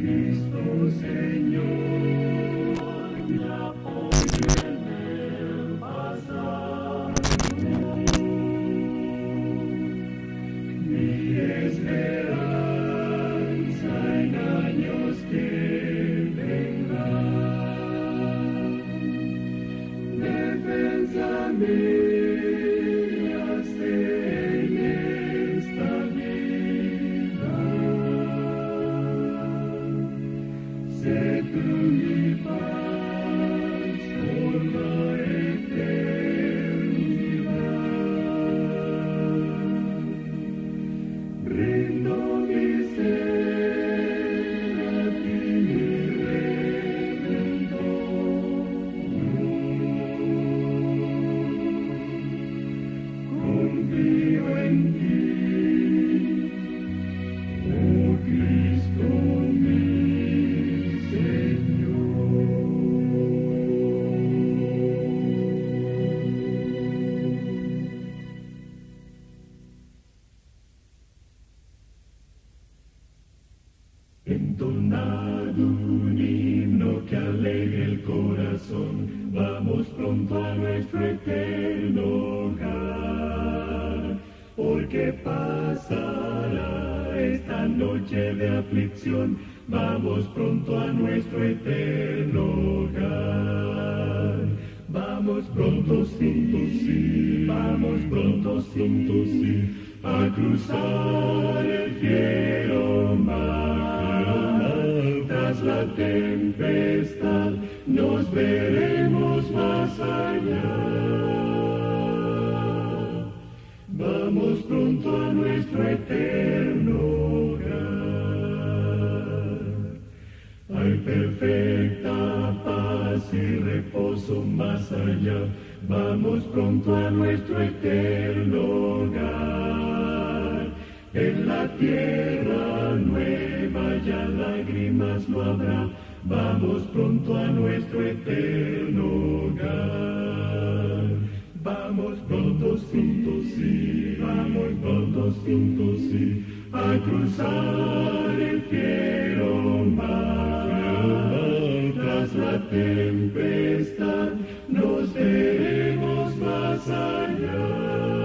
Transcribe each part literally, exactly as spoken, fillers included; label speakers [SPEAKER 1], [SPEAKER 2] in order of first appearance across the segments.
[SPEAKER 1] Entonad un himno que alegre el corazón, vamos pronto a nuestro eterno hogar, porque pasará esta noche de aflicción, vamos pronto a nuestro eterno hogar. Vamos pronto, sí, sí, vamos pronto, sí, sí, a cruzar el fiero mar. Tras la tempestad nos veremos más allá. Vamos pronto a nuestro eterno hogar. Hay perfecta paz y reposo más allá. Vamos pronto a nuestro eterno hogar. En la tierra nueva ya lágrimas no habrá. Vamos pronto a nuestro eterno hogar. Vamos pronto, sí, sí, vamos pronto, sí, sí, a cruzar el fiero mar. Tras la tempestad nos veremos más allá.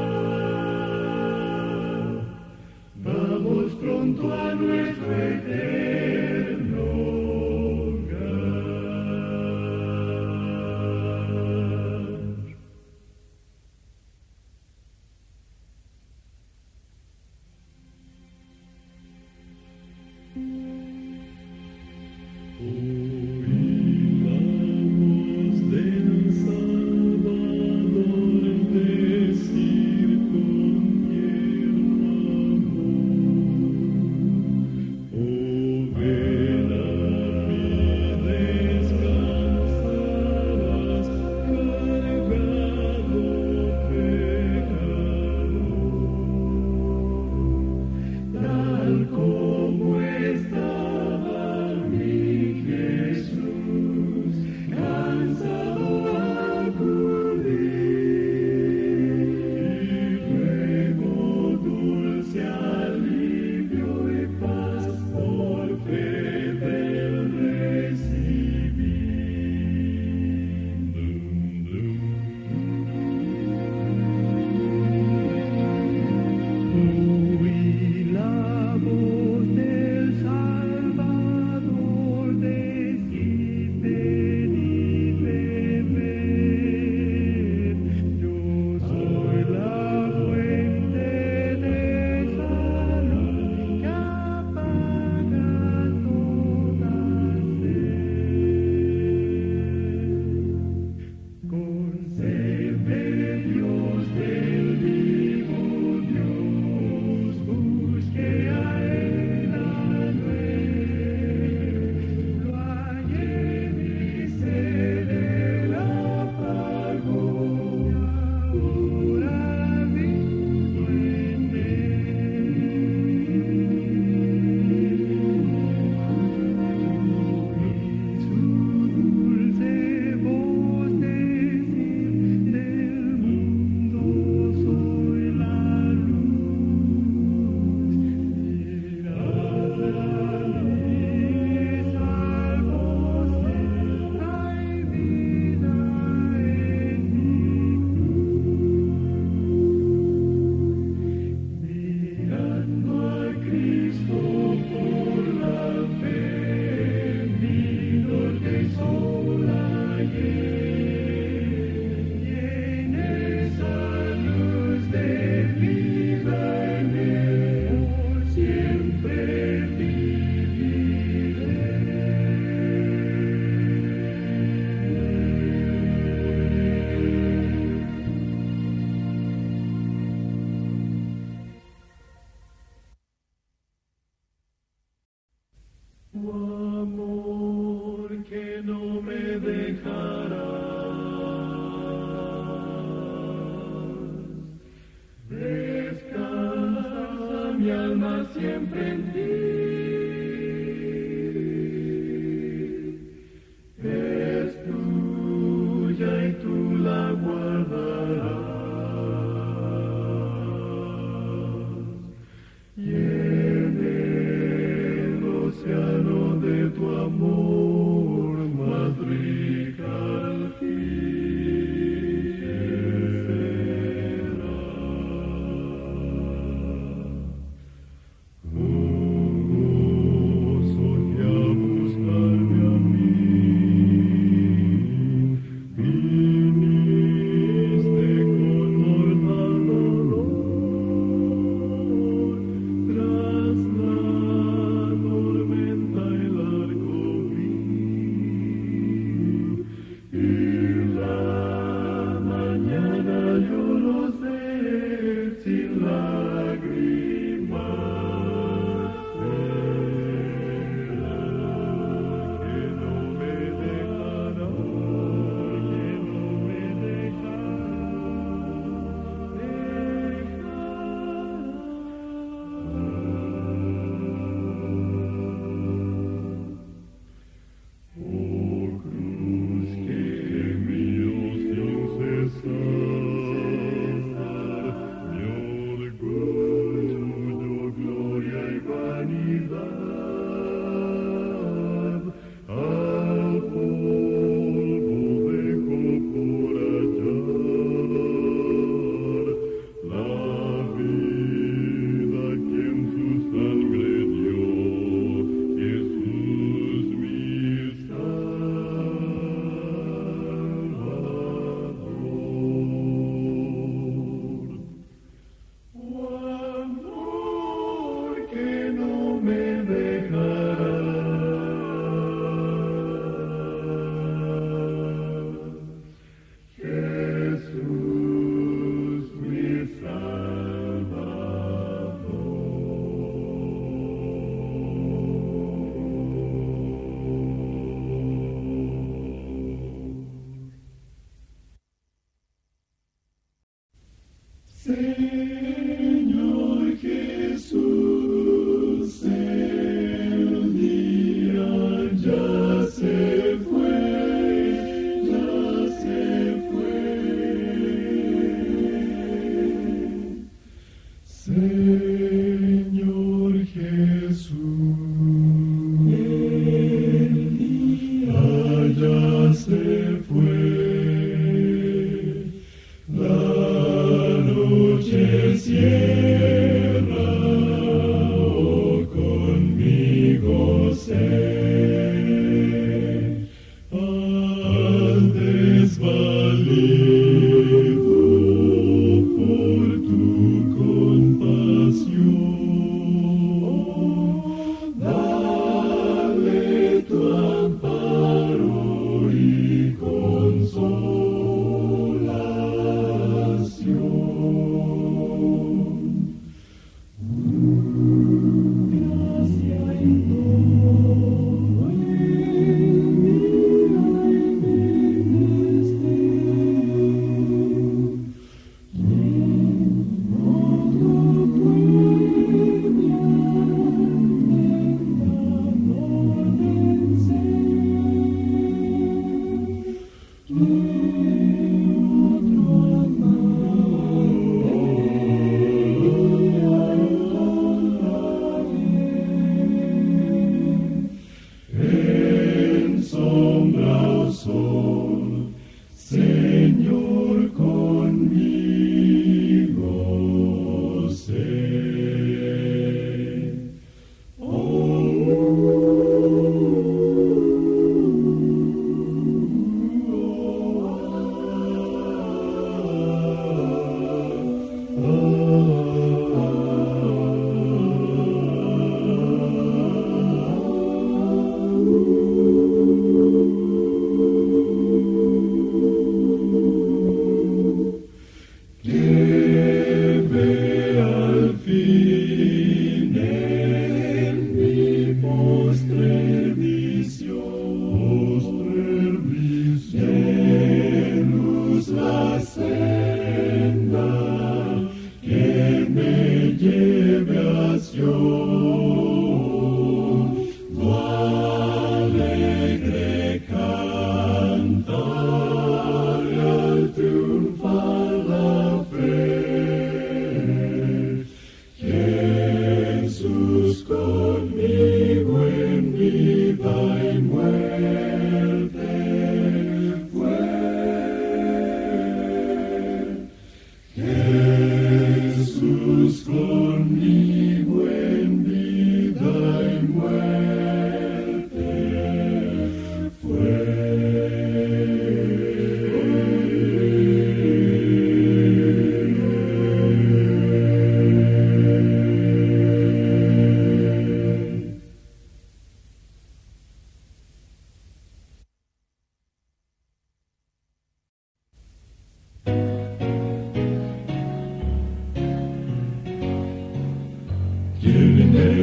[SPEAKER 1] Vamos pronto a nuestro eterno hogar. Oímos del Salvador decir con tierno amor. Tu amor que no me dejará. Descansa mi alma siempre en ti. Es tuya y tú la guardarás. Y en el océano de tu amor más rica al fin será. Oh, Sofía, buscarme a mí, viniste con mortal dolor, tras la tormenta el arco vi, y la mañana lloró ser sin lágrimas, será que no me dejará, que no me Oh cruz que gemió sin cesar, mi orgullo, gloria y vanidad, al polvo dejó por hallar la vida que en su sangre dio Jesús mi Salvador. Oh amor que no me deja.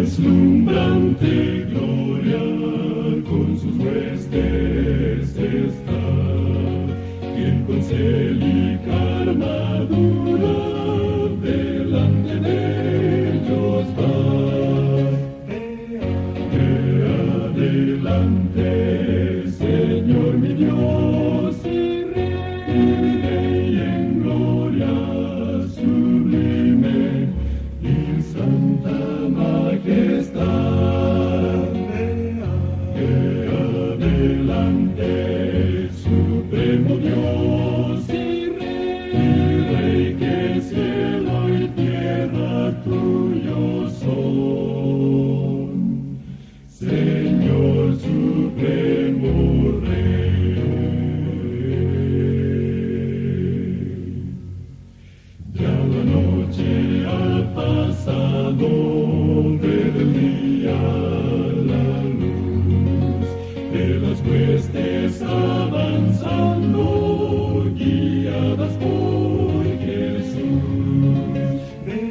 [SPEAKER 1] deslumbrante gloria con sus huestes está, quien con célica armadura delante de ellos va. Ve adelante, Señor mi Dios y Rey, en gloria sublime y santa majestad. Ve adelante, supremo Dios y Rey, que cielo y tierra tuyos son. Señor supremo Rey. Ya la noche ha pasado, desde el día la luz de las huestes avanzando, guiadas por Jesús. Ve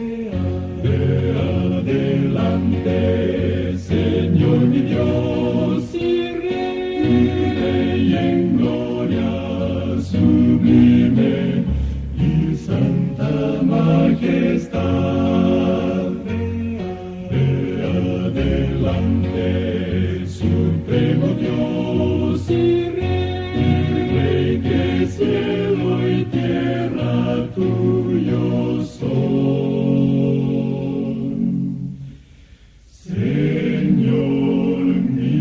[SPEAKER 1] adelante, Señor mi Dios y Rey, en gloria sublime y santa majestad. Ve adelante, supremo Dios y Rey, que cielo y tierra tuyos son. Señor mi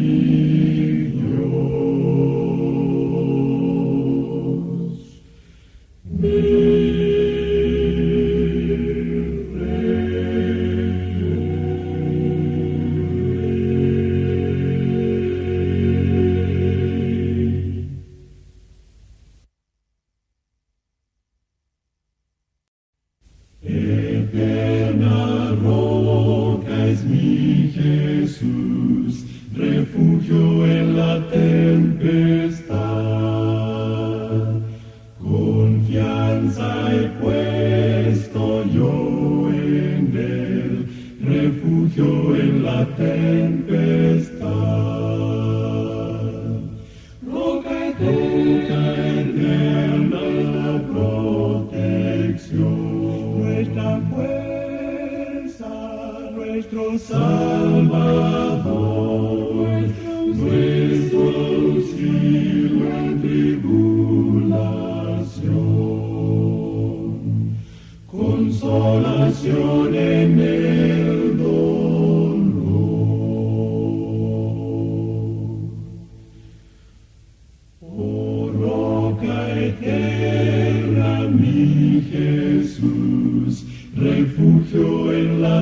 [SPEAKER 1] Dios, mi eterna roca es mi Jesús, refugio en la tempestad. Confianza he puesto yo en él, refugio en la tempestad. Roca eterna, protección, nuestra fuerza, nuestro Salvador, nuestro auxilio en tribulación, consolación en el dolor. Oh roca eterna, mi Jesús, refugio en la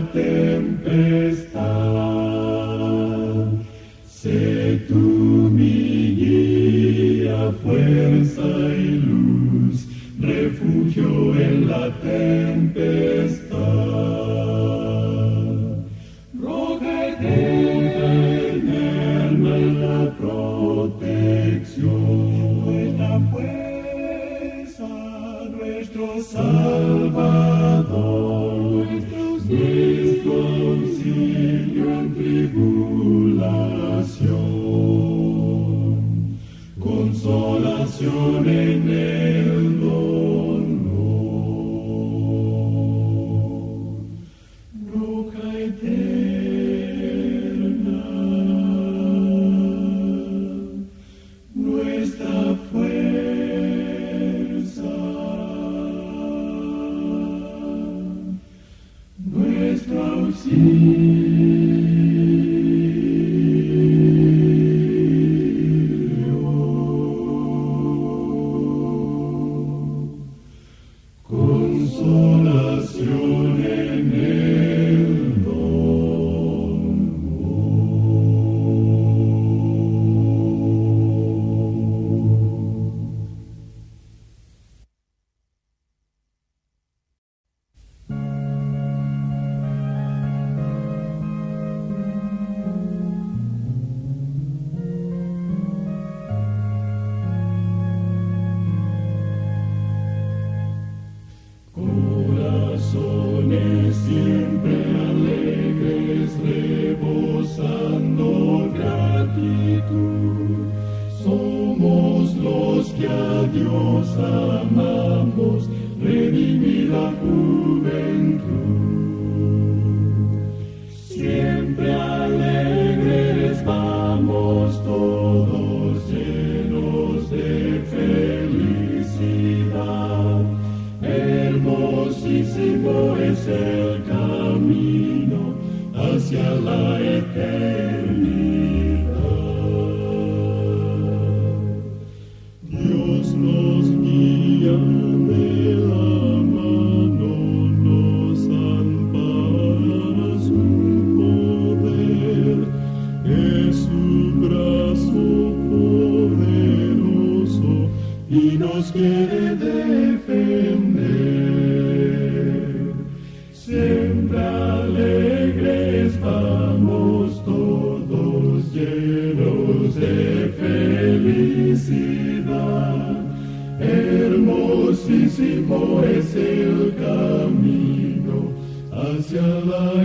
[SPEAKER 1] tempestad. Sé tú mi guía, fuerza y luz, refugio en la tempestad. Roca eterna, la protección, nuestra fuerza, nuestro Salvador, nuestro auxilio en tribulación, consolación en el dolor. Roca eterna, nuestra fuerza, nuestro auxilio plenitud. Somos los que a Dios amamos, redimida juventud. Siempre alegres vamos todos, llenos de felicidad. Hermosísimo es el camino hacia la eternidad. Dios nos guía de la mano, nos ampara su poder, es su brazo poderoso y nos quiere defender. Siempre alegres vamos todos, llenos de felicidad. Hermosísimo es el camino hacia la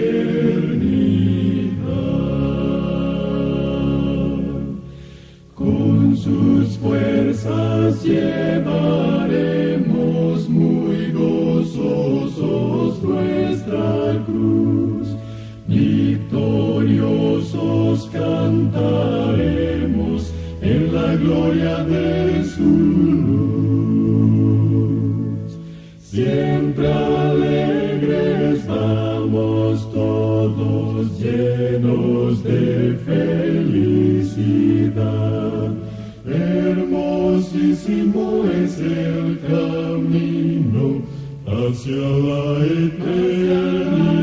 [SPEAKER 1] eternidad. Con sus fuerzas llevaremos muy gozosos nuestra cruz. Victoriosos cantaremos en la gloria de su luz. Siempre alegres vamos todos, llenos de felicidad. Hermosísimo es el camino hacia la eternidad.